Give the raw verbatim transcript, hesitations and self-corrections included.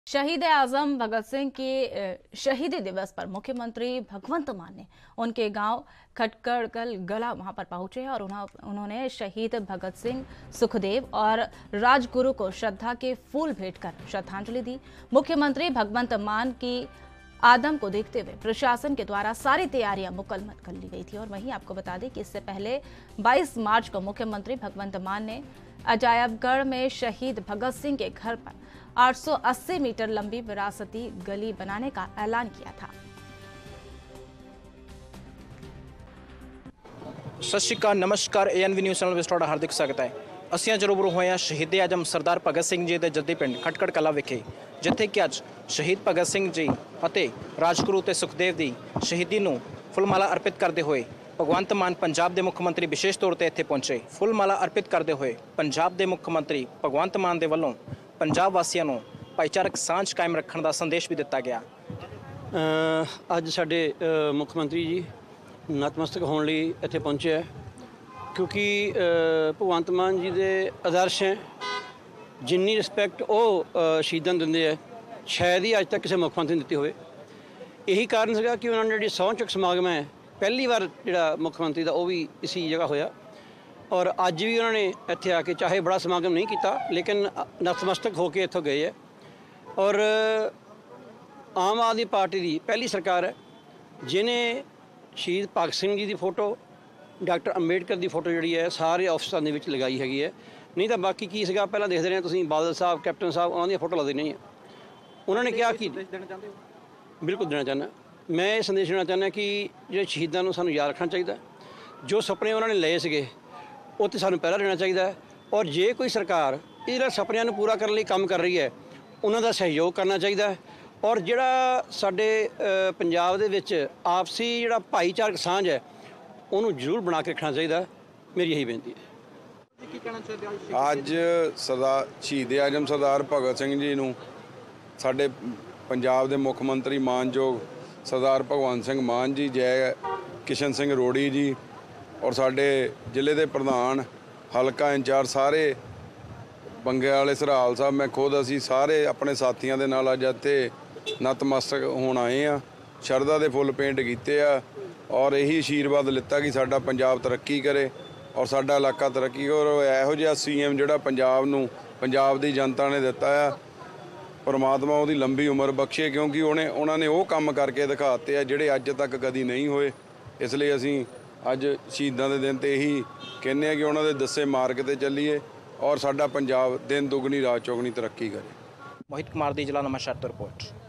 शहीद आजम भगत सिंह के शहीदी दिवस पर मुख्यमंत्री भगवंत मान ने उनके गांव खटकड़कल गला वहां पर पहुंचे और उन्होंने शहीद भगत सिंह, सुखदेव और राजगुरु को श्रद्धा के फूल भेंट कर श्रद्धांजलि दी। मुख्यमंत्री भगवंत मान की आदम को देखते हुए प्रशासन के द्वारा सारी तैयारियां मुकम्मल कर ली गई थी। और वहीं आपको बता दें कि इससे पहले बाईस मार्च को मुख्यमंत्री भगवंत मान ने अजायबगढ़ में शहीद भगत सिंह के घर पर आठ सौ अस्सी मीटर लंबी विरासती गली बनाने का ऐलान किया था। सत श्री अकाल, नमस्कार। A N V news channel में ਤੁਹਾਡਾ हार्दिक स्वागत है। ਅਸੀਂ ਅੱਜ ਰੂਬਰੂ ਹੋਏ ਹਾਂ ਸ਼ਹੀਦ ਆਜਮ ਸਰਦਾਰ ਭਗਤ ਸਿੰਘ ਜੀ ਦੇ ਜੱਦੀ ਪਿੰਡ ਖਟਕੜ ਕਲਾ ਵਿਖੇ, ਜਿੱਥੇ ਕਿ ਅੱਜ ਸ਼ਹੀਦ ਭਗਤ ਸਿੰਘ ਜੀ ਅਤੇ ਰਾਜਗੁਰੂ ਤੇ ਸੁਖਦੇਵ ਦੀ ਸ਼ਹੀਦੀ ਨੂੰ ਫੁੱਲਮਾਲਾ ਅਰਪਿਤ ਕਰਦੇ ਹੋਏ ਭਗਵੰਤ ਮਾਨ ਪੰਜਾਬ ਦੇ ਮੁੱਖ ਮੰਤਰੀ ਵਿਸ਼ੇਸ਼ ਤੌਰ ਤੇ ਇੱਥੇ ਪਹੁੰਚੇ। ਫੁੱਲਮਾਲਾ ਅਰਪਿਤ ਕਰਦੇ ਹੋਏ ਪੰਜਾਬ ਦੇ ਮੁੱਖ ਮੰਤਰੀ ਭਗਵੰਤ ਮਾਨ ਦੇ ਵੱਲੋਂ ਪੰਜਾਬ ਵਾਸੀਆਂ ਨੂੰ ਭਾਈਚਾਰਕ ਸਾਂਝ ਕਾਇਮ ਰੱਖਣ ਦਾ ਸੰਦੇਸ਼ ਵੀ ਦਿੱਤਾ ਗਿਆ। ਅੱਜ ਸਾਡੇ ਮੁੱਖ ਮੰਤਰੀ ਜੀ ਨਤਮਸਤਕ ਹੋਣ ਲਈ ਇੱਥੇ ਪਹੁੰਚੇ ਹੈ, क्योंकि भगवंत मान जी के आदर्श हैं, जिन्नी रिस्पैक्ट वो शहीदों देंगे है शायद ही अज तक किसी मुख्यमंत्री ने दी हो। यही कारण है कि उन्होंने जी सौं चुक समागम है पहली बार जो मुख्यमंत्री का वो भी इसी जगह होया, और अज भी उन्होंने इत्थे आके चाहे बड़ा समागम नहीं किया लेकिन नतमस्तक होकर इतों गए है। और आम आदमी पार्टी की पहली सरकार है जिन्हें शहीद भगत सिंह जी की फोटो, डॉक्टर अंबेडकर की फोटो जी है सारे ऑफिसों के लगाई हैगी है। नहीं तो बाकी की सगा पहला देखते रहे तुम बादल साहब, कैप्टन साहब उन्होंने फोटो लगती नहीं है। उन्होंने क्या कि बिल्कुल देना चाहना, मैं ये संदेश देना चाहना कि जो शहीदों को सानू याद रखना चाहिए, जो सपने उन्होंने लए सके वो तो सानू पहला लेना चाहिए। और जे कोई सरकार इन सपनों को पूरा करने काम कर रही है उन्होंने सहयोग करना चाहिए। और जोड़ा साडे पंजाब दे विच आपसी जोड़ा भाईचारक सांझ है ਉਹਨੂੰ ਜ਼ਰੂਰ ਬਣਾ ਕੇ ਰੱਖਣਾ ਚਾਹੀਦਾ। ਮੇਰੀ ਇਹੀ ਬੇਨਤੀ ਹੈ। ਅੱਜ ਸਰਦਾਰ ਸ਼ਹੀਦ ਆਜਮ ਸਰਦਾਰ ਭਗਤ ਸਿੰਘ ਜੀ ਨੂੰ ਸਾਡੇ ਪੰਜਾਬ ਦੇ ਮੁੱਖ ਮੰਤਰੀ ਮਾਨਯੋਗ ਸਰਦਾਰ ਭਗਵੰਤ ਸਿੰਘ ਮਾਨ ਜੀ, ਜੈ ਕਿਸ਼ਨ ਸਿੰਘ ਰੋੜੀ ਜੀ ਔਰ ਸਾਡੇ ਜ਼ਿਲ੍ਹੇ ਦੇ ਪ੍ਰਧਾਨ ਹਲਕਾ ਇੰਚਾਰਜ ਸਾਰੇ ਬੰਗੇ ਵਾਲੇ ਸਰਾਲ ਸਾਹਿਬ, ਮੈਂ ਖੁਦ ਅਸੀਂ ਸਾਰੇ ਆਪਣੇ ਸਾਥੀਆਂ ਦੇ ਨਾਲ ਅੱਜ ਇੱਥੇ ਨਤਮਸਤਕ ਹੋਣ ਆਏ ਆ। ਸ਼ਰਧਾ ਦੇ ਫੁੱਲ ਪੇਂਟ ਕੀਤੇ ਆ और यही आशीर्वाद लिता कि साडा पंजाब तरक्की करे और साडा इलाका तरक्की करे। और इहो जिहा सी एम जिहड़ा पंजाब नूं पंजाब दी जनता ने दिता है, परमात्मा उहदी लंबी उम्र बख्शे, क्योंकि उन्हें उन्होंने वो काम करके दिखाते हैं जिहड़े अज तक कदी नहीं होए। इसलिए असीं अज शहीदां दे दिन ते यही कहने कि उन्होंने दस्से मार्ग ते चलीए और साडा पंजाब दिन दुगनी रात चौगनी तरक्की करे। मोहित कुमार दी जिला नवांशहर तो रिपोर्ट।